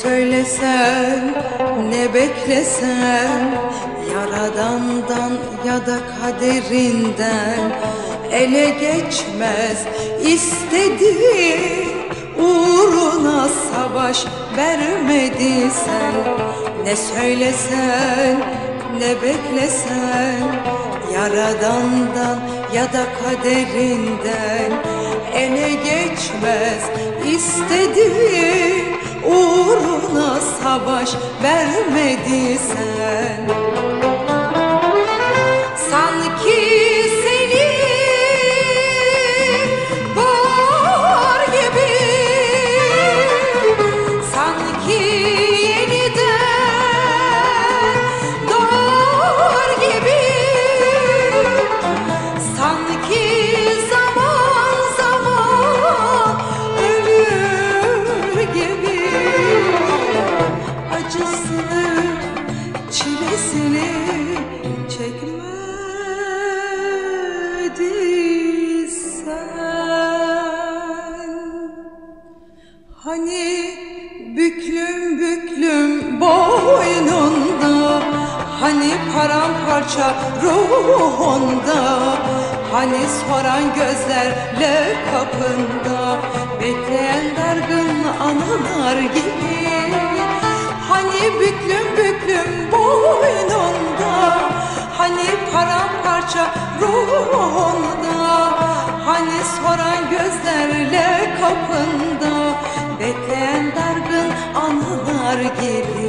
söylesen, ne beklesen, Yaradan'dan ya da kaderinden ele geçmez istediğin uğruna savaş vermediysen. Ne söylesen, ne beklesen, Yaradan'dan ya da kaderinden ele geçmez istediğin uğruna savaş vermediysen. Sanki seni boğar gibi, sanki yeniden doğar gibi, sanki zaman zaman ölür gibi. Acısını, çilesini çekmediysen. Hani büklüm büklüm boynunda, hani paramparça ruhunda, hani soran gözlerle kapında bekleyen dargın anılar gibi. Hani büklüm büklüm boynunda, hani paramparça ruhunda, hani soran gözlerle kapında bekleyen dargın anılar gibi.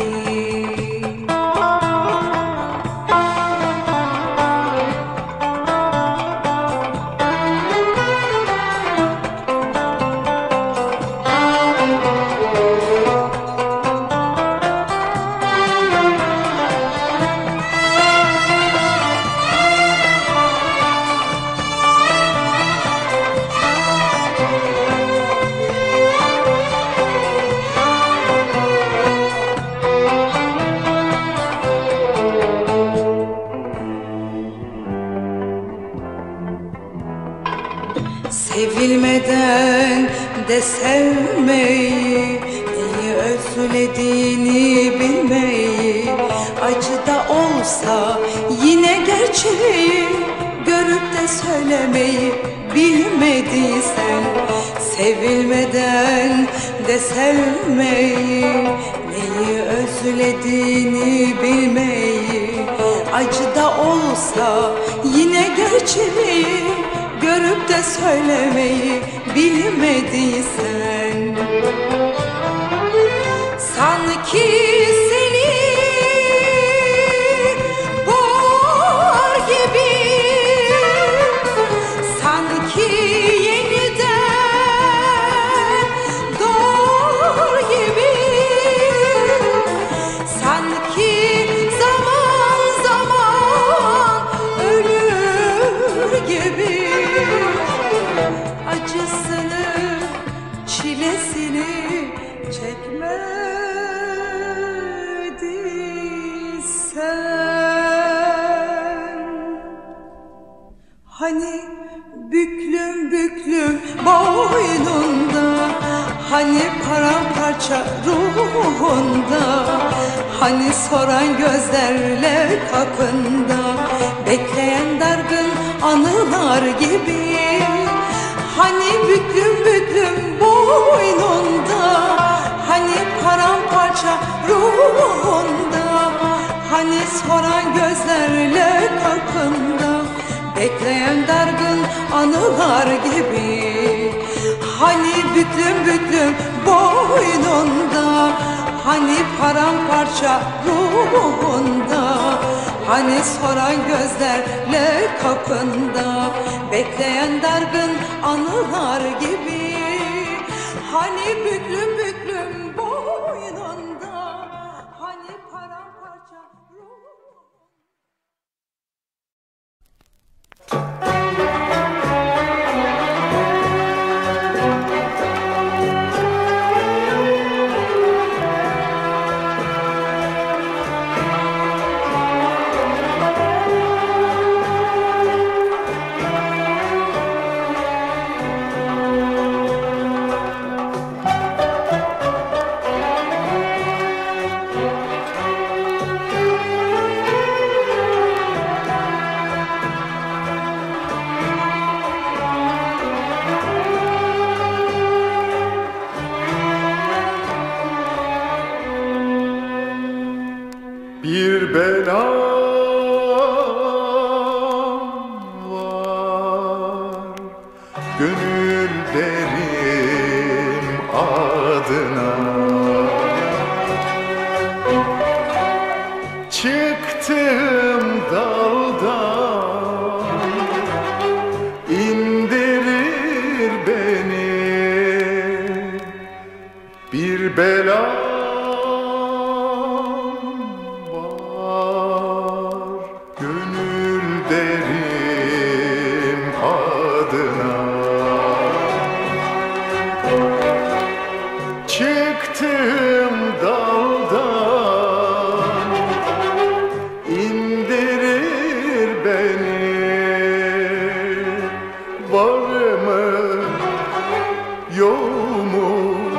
Sevilmeden de sevmeyi, neyi özlediğini bilmeyi, acı da olsa yine gerçeği görüp de söylemeyi bilmediysen. Sevilmeden de sevmeyi, neyi özlediğini bilmeyi, acı da olsa yine gerçeği görüp de söylemeyi bilmediysen. Sanki seni boğar gibi, sanki yeniden doğar gibi, sanki zaman zaman ölür gibi. Acısını, çilesini çekmediysen. Hani büklüm büklüm boynunda, hani paramparça ruhunda, hani soran gözlerle kapında bekleyen dargın anılar gibi. Hani büklüm büklüm boynunda, hani paramparça ruhunda, hani soran gözlerle kapında bekleyen dargın anılar gibi. Hani büklüm büklüm boynunda, hani paramparça ruhunda, hani soran gözlerle kapında bekleyen dargın anılar gibi. Hani büklüm büklüm boynunda, hani paramparça ruhunda. bir belam var, gönül derim adına. Çıktım daldan, indirir beni bir belam var, gönül derim adına. Çıktım daldan, indirir beni, var mı yok mu,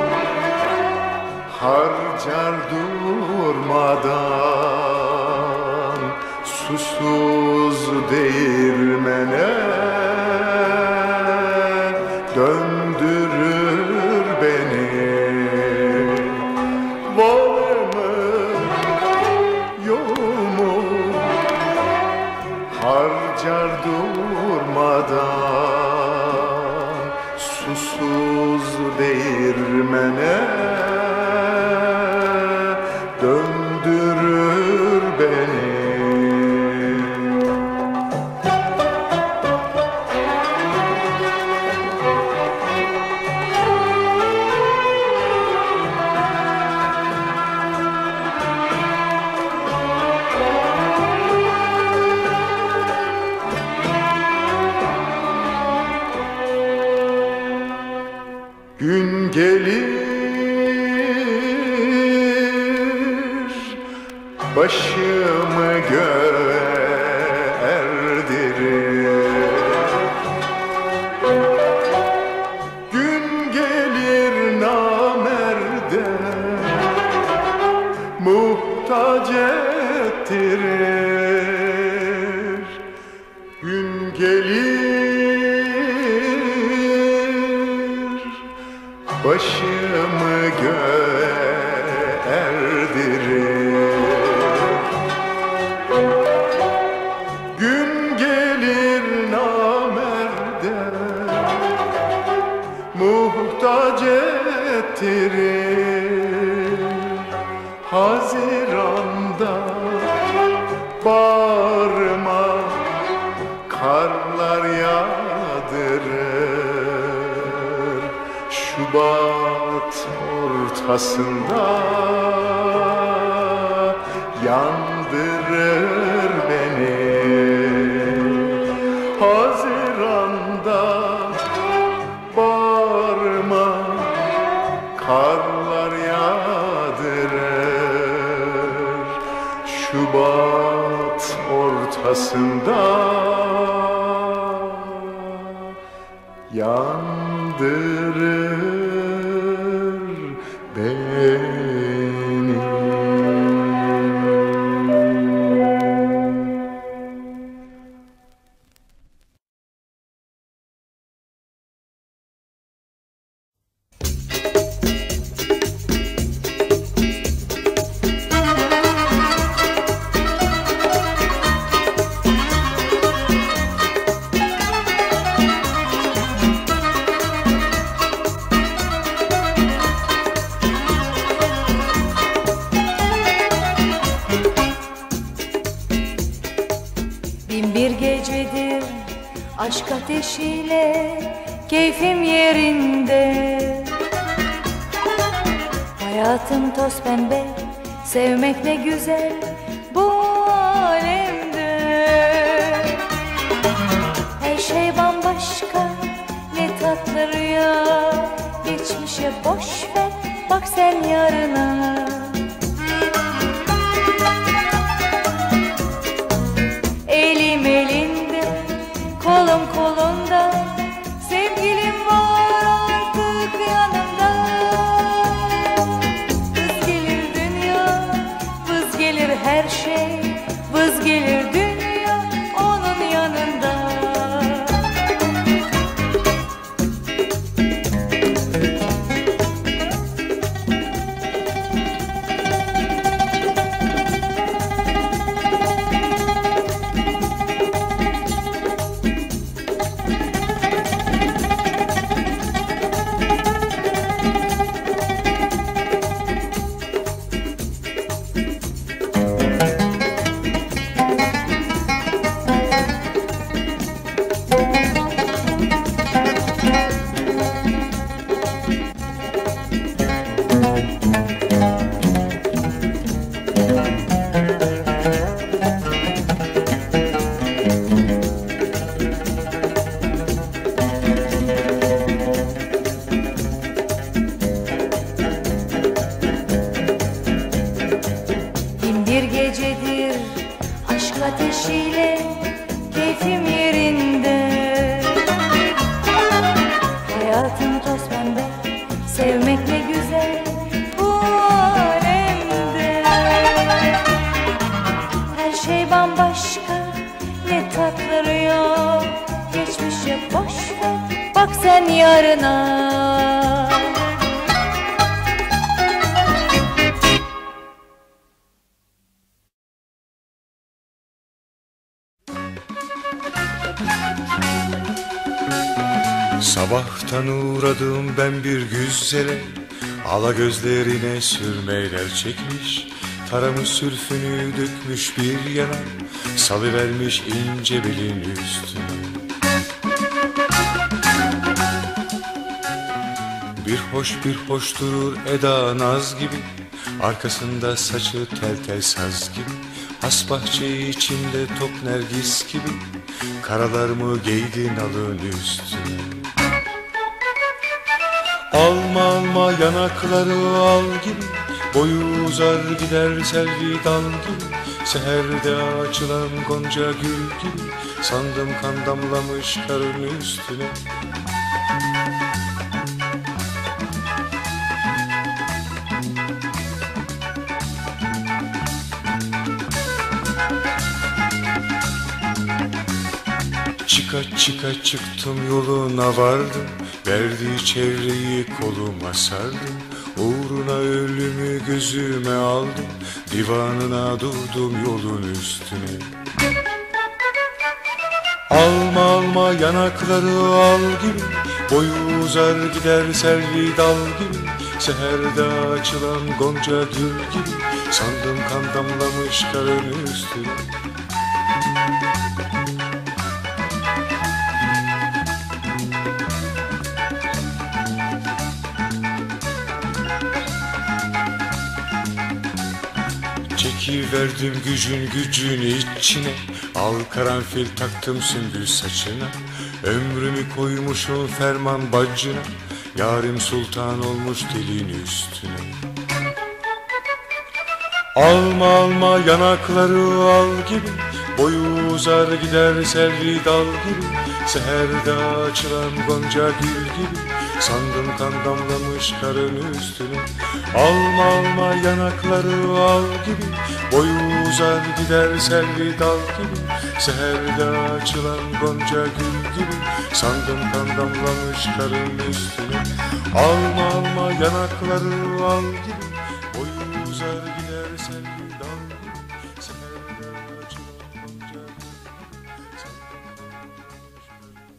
harcar durmadan susuz değirmene, döndürür beni. Var mı yok mu, harcar durmadan susuz değirmene, döndürür beni. Gün gelir, başımı göğe erdirir. Gün gelir namerde, muhtaç ettirir. Gün gelir, başımı göğe erdirir. Gün gelir namerde, muhtaç ettirir. Haziranda bağrıma karlar yağdırır. Şubat ortasında yandırır beni. Haziranda bağrıma karlar yağdırır. Şubat ortasında yandırır beni. Bir gecedir aşk ateşiyle keyfim yerinde. Hayatım toz pembe, sevmek ne güzel bu alemde. Her şey bambaşka, ne tatlı rüya. Geçmişe boş ver, bak sen yarına. Elim elinde, kolum kolunda, sevgilim var artık yanımda. Vız gelir dünya, vız gelir her şey, vız gelir dünya onun yanında. bak sen yarına. Sabahtan uğradım ben bir güzele, ala gözlerine sürmeyler çekmiş, taramı sürfünü dökmüş bir yana, salıvermiş ince belin üstüne. Bir hoş durur eda naz gibi, arkasında saçı tel tel saz gibi, has bahçe içinde tok nergis gibi, karalar mı giydin alın üstüne. Alma alma yanakları al gibi, boyu uzar gider selvi dal gibi, seherde açılan gonca gül gibi, sandım kan damlamış karın üstüne. Çıka çıktım yoluna vardım, verdiği çevreyi koluma sardım, uğruna ölümü gözüme aldım, divanına durdum yolun üstüne. Alma alma yanakları al gibi, boyu uzar gider selvi dal gibi, seherde açılan gonca gül gibi, sandım kan damlamış karın üstüne. Çekiverdim gücün içine, al karanfil taktım sümbül saçına, ömrümü koymuşum ferman bacına, yarim sultan olmuş dilin üstüne. Alma alma yanakları al gibi, boyu uzar gider selvi dal gibi, seherde açılan gonca gül gibi, sandım kan damlamış karın üstüne. Alma alma yanakları al gibi, boyu uzar gider selvi dal gibi, seherde açılan gonca gül gibi, sandım kan damlamış karın üstüne. Alma alma yanakları al gibi, boyu uzar gider selvi dal gibi, seherde açılan gonca gül gibi, sandım kan damlamış karın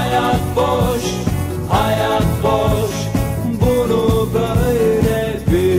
Hayat boş, bunu böyle bil.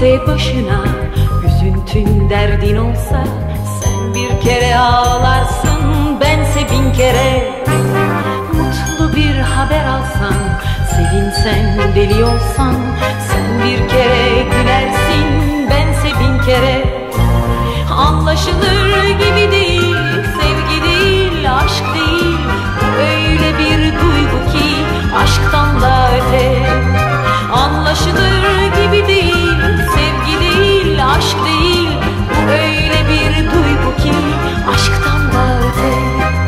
gelse başına, üzüntün derdin olsa, sen bir kere ağlarsın, bense bin kere. Mutlu bir haber alsan, sevinsen, deli olsan, sen bir kere gülersin, bense bin kere. Anlaşılır gibi değil, sevgi değil, aşk değil. Bu öyle bir duygu ki aşktan da öte. Anlaşılır gibi değil, sevgi değil, aşk değil. Bu öyle bir duygu ki aşktan da öte.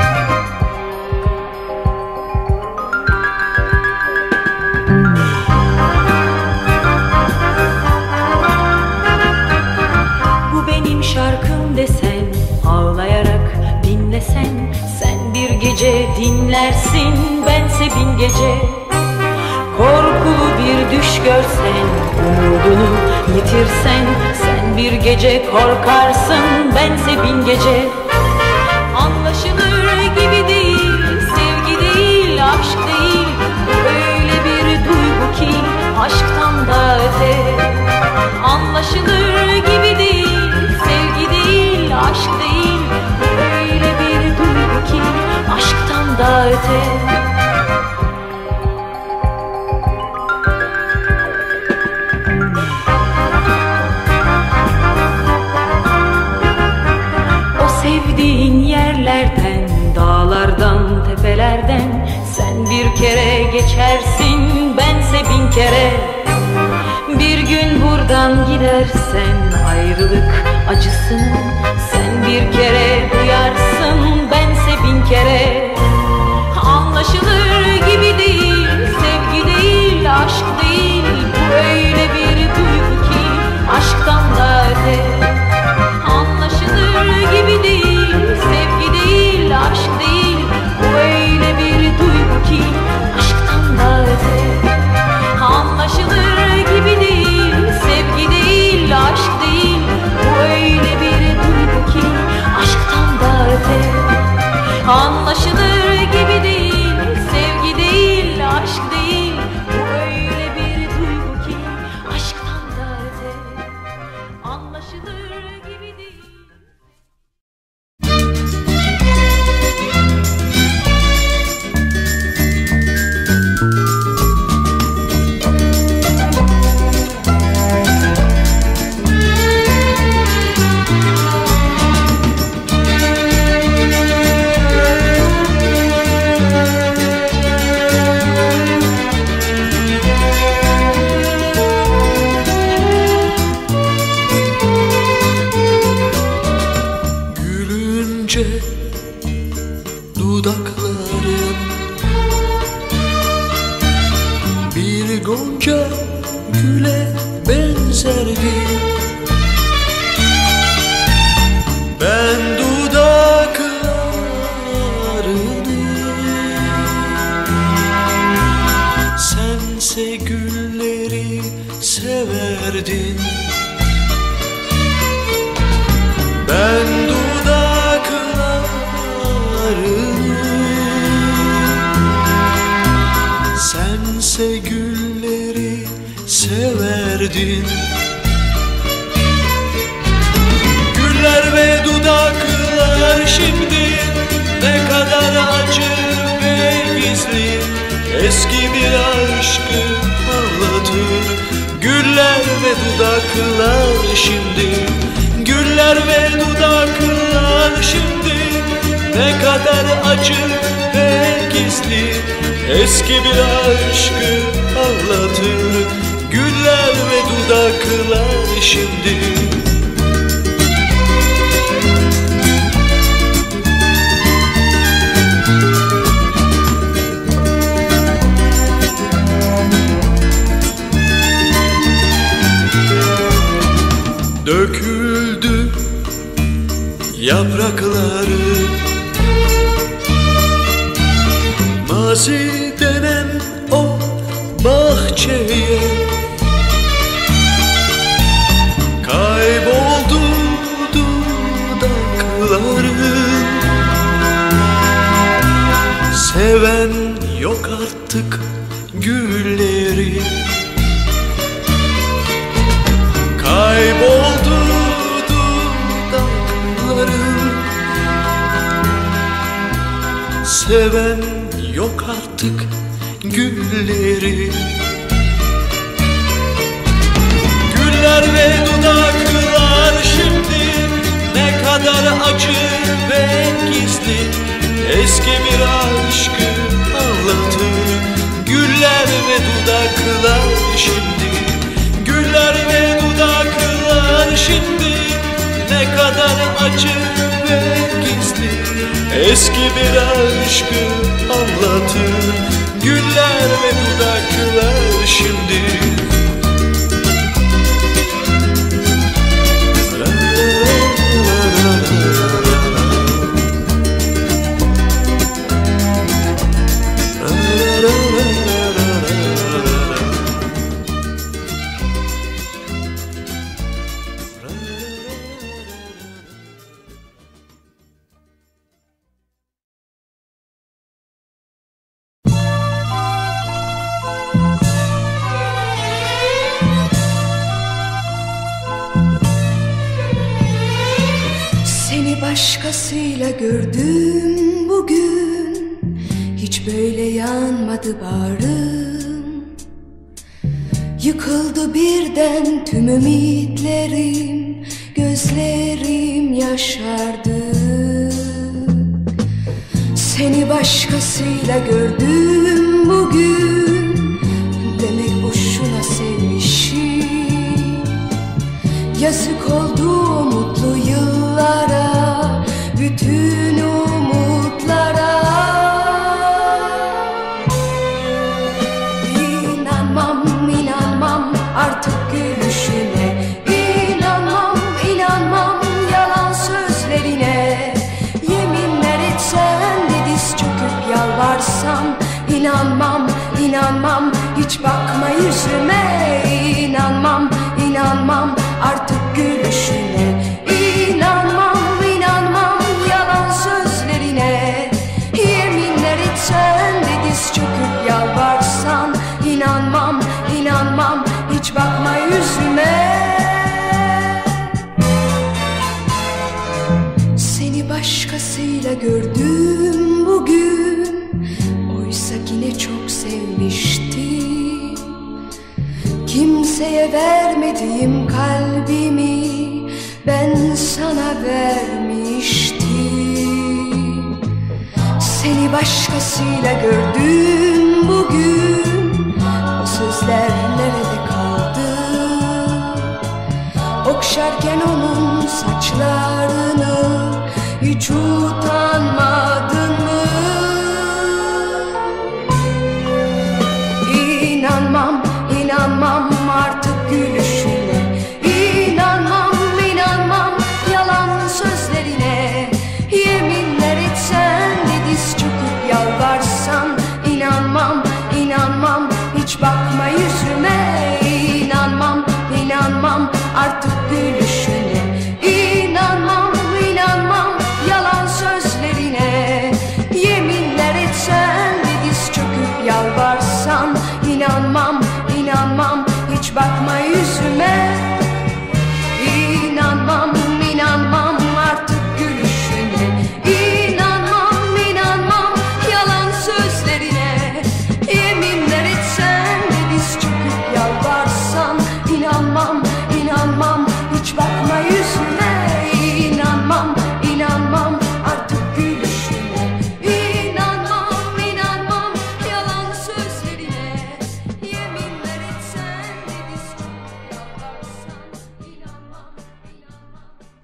Bu benim şarkım desen, ağlayarak dinlesen, sen bir gece dinlersin, bense bin gece. Korkulu bir düş görsen, umudunu yitirsen, sen bir gece korkarsın, bense bin gece. Anlaşılır gibi değil, sevgi değil, aşk değil. Öyle bir duygu ki aşktan da öte. Anlaşılır gibi değil, sevgi değil, aşk değil. Öyle bir duygu ki aşktan da öte. Sevdiğin yerlerden, dağlardan, tepelerden, sen bir kere geçersin, bense bin kere. Bir gün buradan gidersen, ayrılık acısını sen bir kere duyarsın, bense bin kere. Anlaşılır gibi değil, sevgi değil, aşk değil. Bu öyle bir duygu ki aşktan da öte. Anlaşılır gibi değil, sevgi değil, aşk değil. Bu öyle bir duygu ki aşktan da öte. Anlaşılır gibi değil, sevgi değil, aşk değil. Bu öyle bir duygu ki aşktan da öte. Anlaşılır gibi değil, sevgi değil, aşk değil. Bu öyle bir duygu ki aşktan da öte. Anlaşılır gibi değil. Dudakların bir gonca güle benzerdi. Ben dudaklarını sense gülleri severdin. Ben sense gülleri severdin. Güller ve dudaklar şimdi ne kadar acı ve gizli, eski bir aşkı anlatır. Güller ve dudaklar şimdi, güller ve dudaklar şimdi ne kadar acı ve gizli, eski bir aşkı anlatır. Güller ve dudaklar şimdi. Döküldü yaprakları, mazi denen o bahçeye. Kayboldu dudakların, seven yok artık gülleri. kayboldu dudakların. Seven yok artık gülleri. Güller ve dudaklar şimdi ne kadar acı ve gizli, eski bir aşkı anlatır. Güller ve dudaklar şimdi, güller ve dudaklar şimdi ne kadar acı ve gizli, eski bir aşkı anlatır. Güller ve dudaklar şimdi. Başkasıyla gördüm bugün, hiç böyle yanmadı bağrım. Yıkıldı birden tüm ümitlerim, gözlerim yaşardı. Seni başkasıyla gördüm bugün, demek boşuna sevmişim. Yazık oldu o mutlu yıllara, bütün umutlara. İnanmam, inanmam artık gülüşüne. İnanmam, inanmam yalan sözlerine. Yeminler etsen de diz çöküp yalvarsam, İnanmam, inanmam hiç bakma yüzüme. İnanmam, inanmam artık gülüşüne. İnanmam, inanmam yalan sözlerine. Yeminler etsen de diz çöküp yalvarsan, İnanmam, inanmam hiç bakma yüzüme. Seni başkasıyla gördüm bugün, oysa ki ne çok sevmiştim. Kimseye vermediğim kalbimi ben sana vermiştim. Seni başkasıyla gördüm bugün, o sözler nerede kaldı? Okşarken onun saçlarını hiç utanmadın mı? İnanmam, inanmam artık gülüşüne. İnanmam, inanmam yalan sözlerine. Yeminler etsen de diz çöküp yalvarsan, İnanmam, inanmam hiç bakma yüzüme. İnanmam, inanmam artık gülüşüne. İnanmam, inanmam yalan sözlerine. Yeminler etsen de diz çöküp yalvarsan, İnanmam, inanmam hiç bakma yüzüme. İnanmam, inanmam artık gülüşüne. İnanmam, inanmam yalan sözlerine. Yeminler etsen de diz çöküp yalvarsan, İnanmam, inanmam hiç bakma yüzüme. İnanmam, inanmam artık gülüşüne. İnanmam, inanmam yalan sözlerine. Yeminler etsen de diz çöküp yalvarsan, İnanmam, inanmam.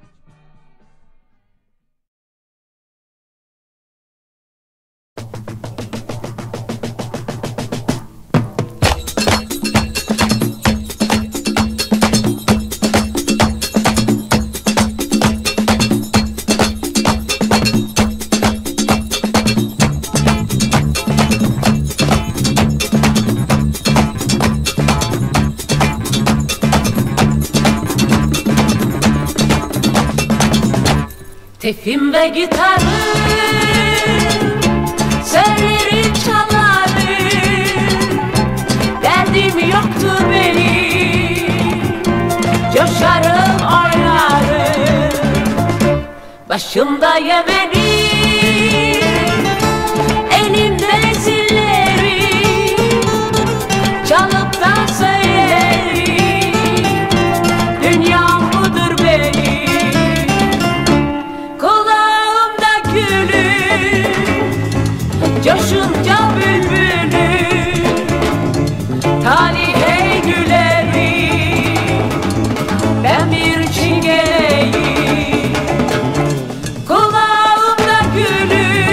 Tefim ve gitarım, söylerim çalarım. Derdim yoktur benim, coşar da yemeni, elimde zilleri çalıp da söylerim, dünyam budur benim. Kulağımda gülü, coşunca bülbülü, talihe gülerim, ben bir çingeneyim. Kulağımda gülü,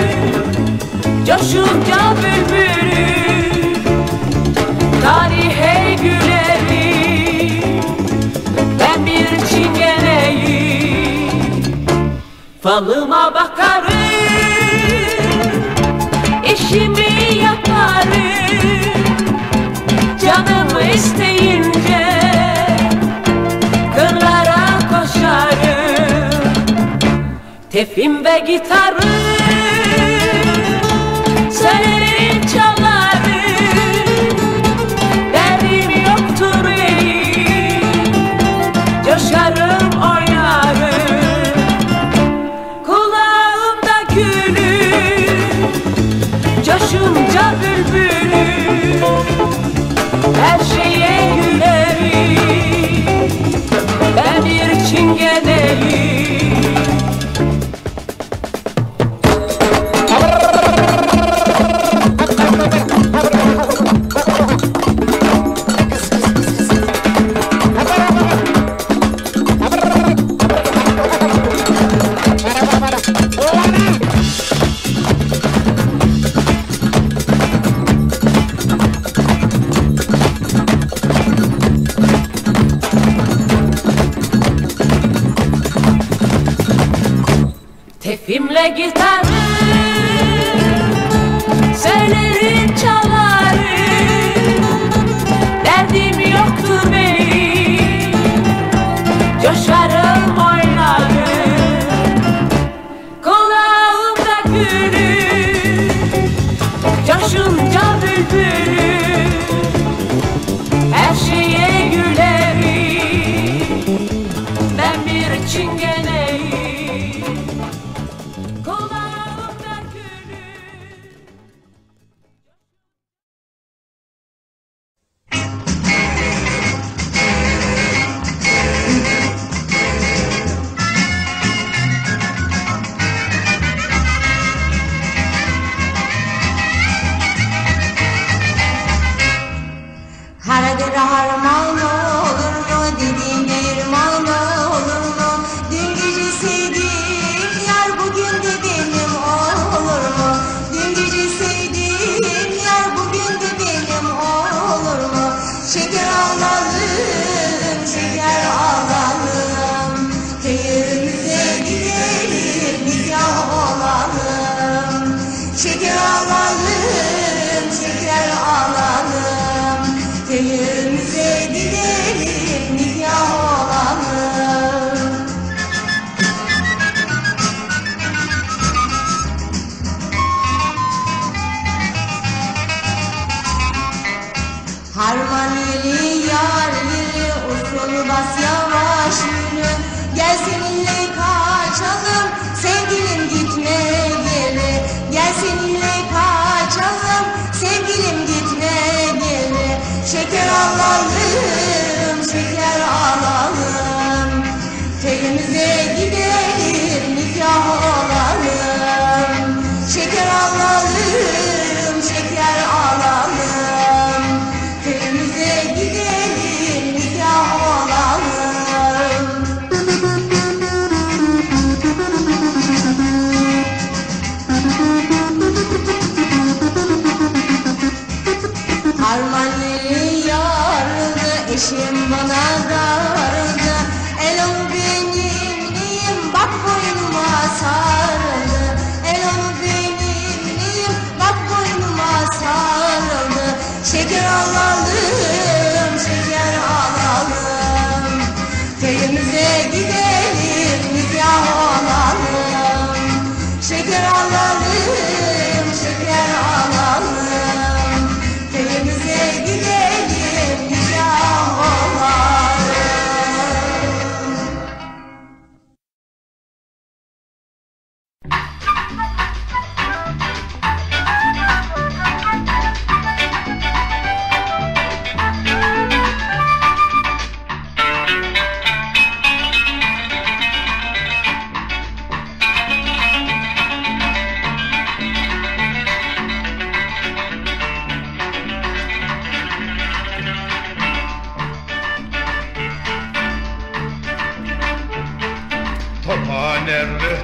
coşunca bülbülü, talihe gülerim, ben bir çingeneyim. Falıma bakarım, işimi yaparım, canımı isteyince kırlara koşarım. Tefim ve gitarım, söylerim çalarım, derdim yoktur benim, coşarım oynarım. Kulağımda gülü, coşunca bülbülü, her şeye gülerim, ben bir çingeneyim. Tefimle gitarım, söylerim çalarım, derdim yoktur benim, coşarım oynarım. Kulağımda gülü, coşunca bülbülü, her şeye gülerim, ben bir çingeneyim. Karadır harman olur mu, dediğin değirman olur mu? Dün gece sevdiğim yar bugün de benim olur mu? Dün gece sevdiğim yar bugün de benim olur mu? Şeker alalım, şeker alalım, köyümüze gidelim, nikah olalım. Şeker alalım, şeker alalım, köyümüze gidelim, nikah olalım. Harman yeli, yar yeli, usul bas yavaş yürü. Gel seninle kaçalım, sevgilim gitme geri. Gel seninle kaçalım, sevgilim gitme geri. Şeker alalım, şeker alalım, köyümüze gidelim, nikah olalım. Şeker alalım, şeker alalım, köyümüze gidelim, nikah olalım. Harmanlı yarıldı, eşim bana darıldı. El onu benim neyim, bak boynuma sarıldı. El onu benim neyim, bak boynuma sarıldı. Şeker alalım, şeker alalım, köyümüze gidelim, nikah olalım. Şeker alalım, şeker alalım, köyümüze gidelim, nikah olalım.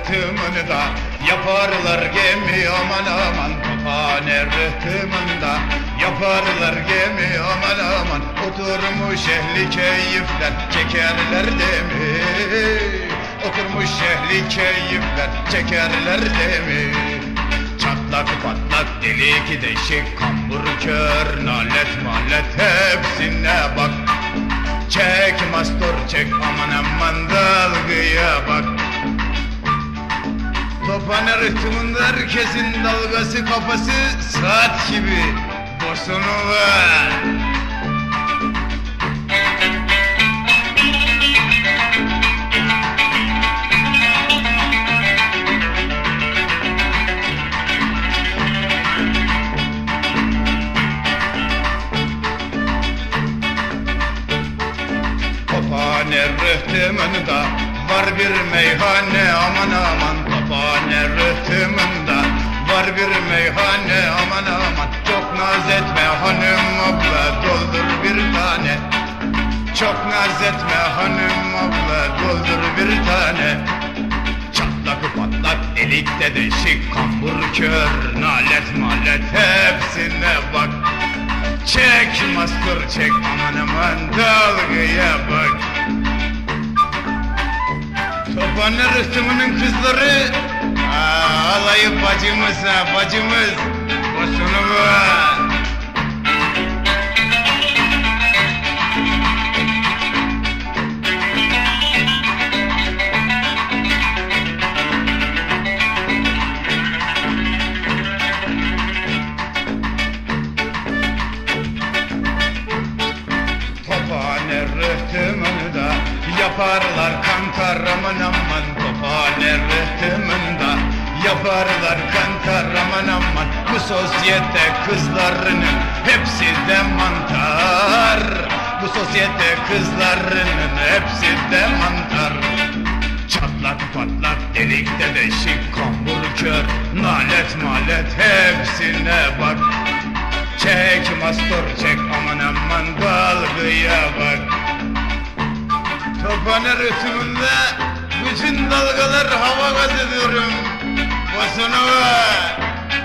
rıhtımında yaparlar gemi aman aman. Tophane rıhtımında yaparlar gemi aman aman. Oturmuş ehli keyifler çekerler demi. Oturmuş ehli keyifler çekerler demi. Çatlak patlak delik deşik kambur kör nalet malet hepsine bak. Çek mastur çek aman aman dalgaya bak. Tophane rıhtımında herkesin dalgası kafası saat gibi bosunu var. Tophane rıhtımında var bir meyhane aman aman. Tophane rıhtımında var bir meyhane aman aman. Çok naz etme hanım abla doldur bir tane. Çok naz etme hanım abla doldur bir tane. Çatlak patlak delikte deşik kambur kör nalet malet hepsine bak. Çek mastur çek aman aman dalgaya bak. Tophane rıhtımının kızları alayı bacımız ha bacımız boşunu var. Tophane rıhtımında yaparlar kantar aman aman. Tophane rıhtımında yaparlar kantar aman aman. Bu sosyete kızlarının hepsi de mantar. Bu sosyete kızlarının hepsi de mantar. Çatlak patlak delikte deşik kambur kör nalet malet hepsine bak. Çek mastur çek aman aman dalgaya bak. Tophane rıhtımında bütün dalgalar hava gaz ediyorum. Bosunu var.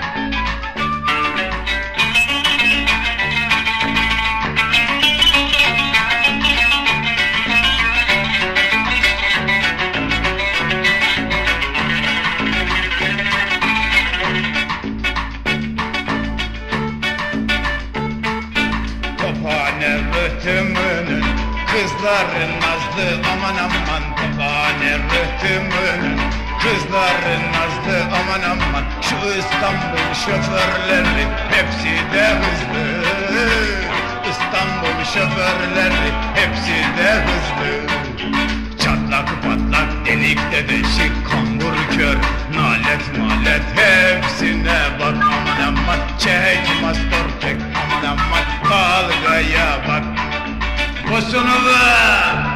Tophane rıhtımının kızların nazlı aman aman. Tophane rıhtımının kızların nazlı aman aman. Şu İstanbul şoförleri hepsi de hızlı. İstanbul şoförleri hepsi de hızlı. Çatlak patlak delikte deşik kambur kör nalet malet hepsine bak aman aman. Çek mastur çek aman aman dalgaya bak. Bosunu ver.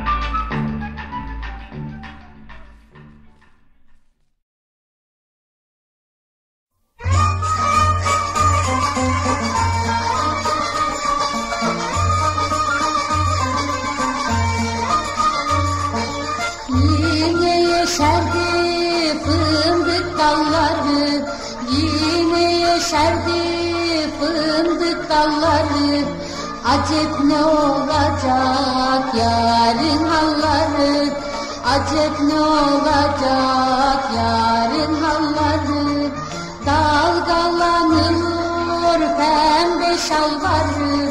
Yine yeşerdi fındık dalları, yine yeşerdi fındık dalları. Acep ne olacak yarın halları, acep ne olacak yarın halları. Dalgalanıyor pembe şalvarı,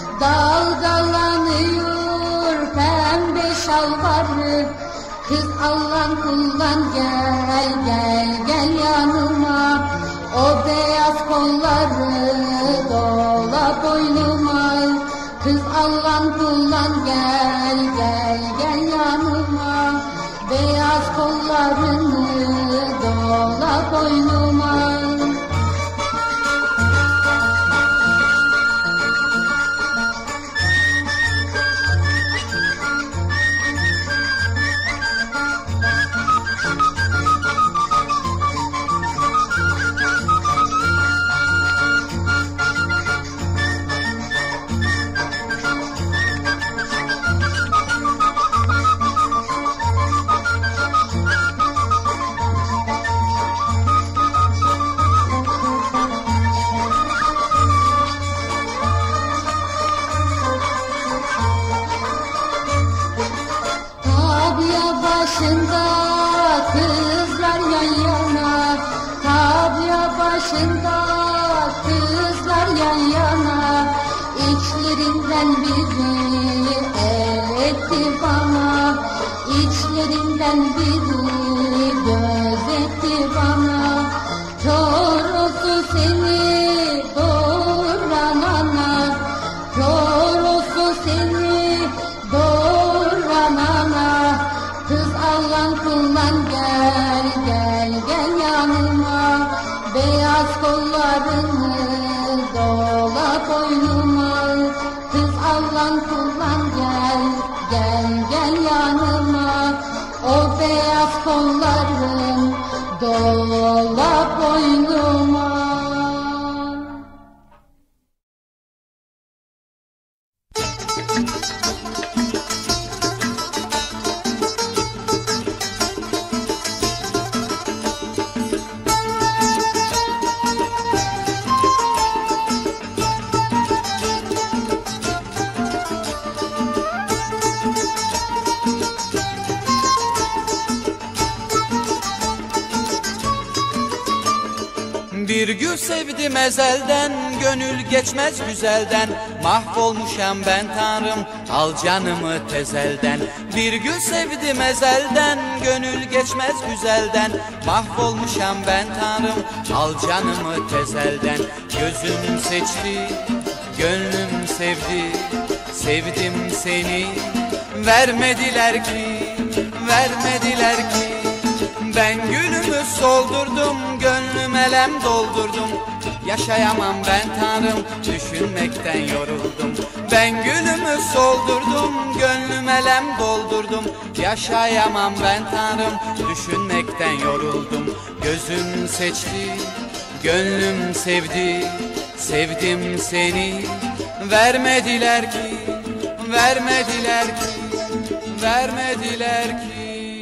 dalgalanıyor pembe şalvarı. Kız Allah'ın kullan gel gel gel yanıma, o beyaz kolları dola boynuma. Kız Allah'ın kullan gel gel gel yanıma, beyaz kollarını dola boynuma. başında kızlar yan yana, tabya başında kızlar yan yana. İçlerinden biri el etti bana, içlerinden biri göz etti bana. Kör olsun seni doğuran ana, kör olsun seni doğuran ana. Kız Allah'ın kullan gel gel gel yanıma, beyaz kollarını dola boynuma. Kız Allah'ın kullan gel gel gel yanıma, o beyaz kolların dola boynuma. Bir gül sevdim ezelden, gönül geçmez güzelden. Mahvolmuşam ben Tanrım, al canımı tezelden. Bir gül sevdim ezelden, gönül geçmez güzelden. Mahvolmuşam ben Tanrım, al canımı tezelden. Gözüm seçti, gönlüm sevdi, sevdim seni. Vermediler ki, vermediler ki. Ben gülümü soldurdum, gönlüm elem doldurdum. Yaşayamam ben Tanrım, düşünmekten yoruldum. Ben gülümü soldurdum, gönlüm elem doldurdum. Yaşayamam ben Tanrım, düşünmekten yoruldum. Gözüm seçti, gönlüm sevdi, sevdim seni. Vermediler ki, vermediler ki, vermediler ki.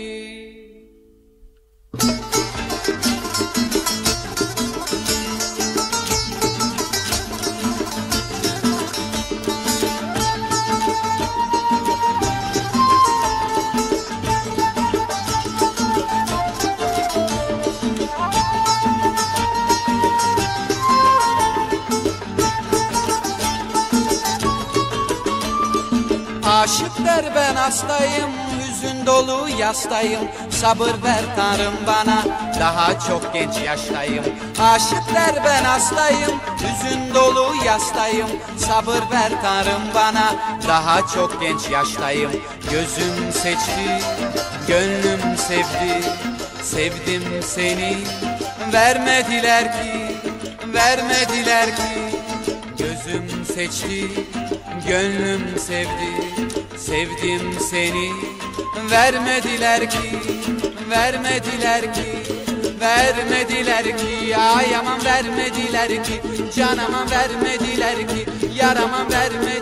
Aşıklar ben hastayım, hüzün dolu yastayım. Sabır ver Tanrım bana, daha çok genç yaştayım. Aşıklar ben hastayım, hüzün dolu yastayım. Sabır ver Tanrım bana, daha çok genç yaştayım. Gözüm seçti, gönlüm sevdi, sevdim seni. Vermediler ki, vermediler ki. Gözüm seçti, gönlüm sevdi, sevdim seni. Vermediler ki, vermediler ki, vermediler ki. Ay aman vermediler ki, canıma vermediler ki, yarama vermediler